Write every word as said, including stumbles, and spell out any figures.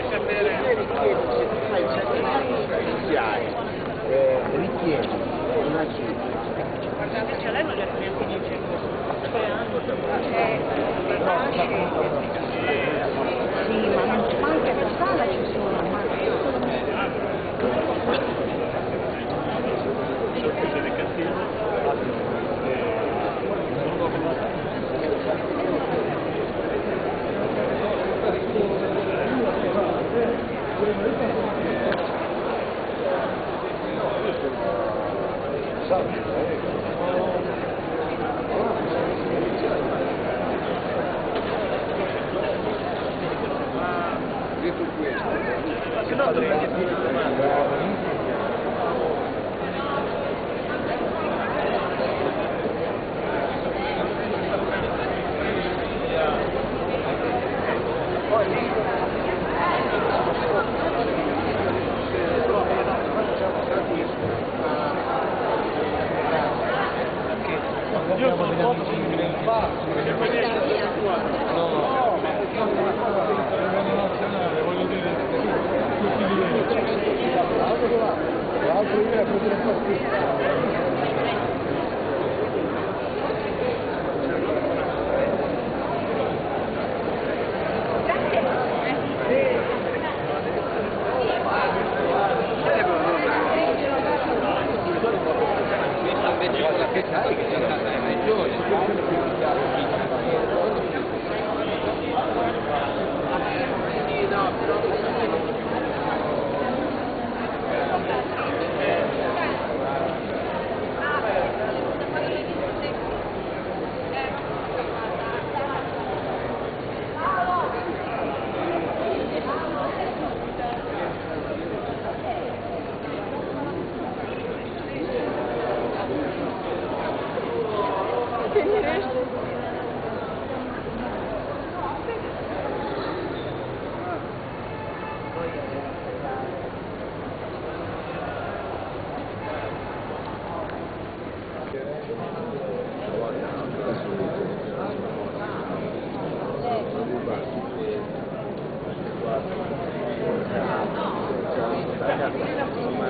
Richiedi, se tu fai il seminario iniziale, eh, richiedi una cifra. Guardate, cioè lei non gli ha neanche dice sì, ma non anche per strada ci sono, ma Detto questo, se no dovrei dire domanda. Io sono un po' in faccio, perché poi riesco a dire qua. No, ma nazionale, voglio dire, tutti i livelli. L'altro ieri ha preso la partita. che sai che c'è stata in regione. Grazie.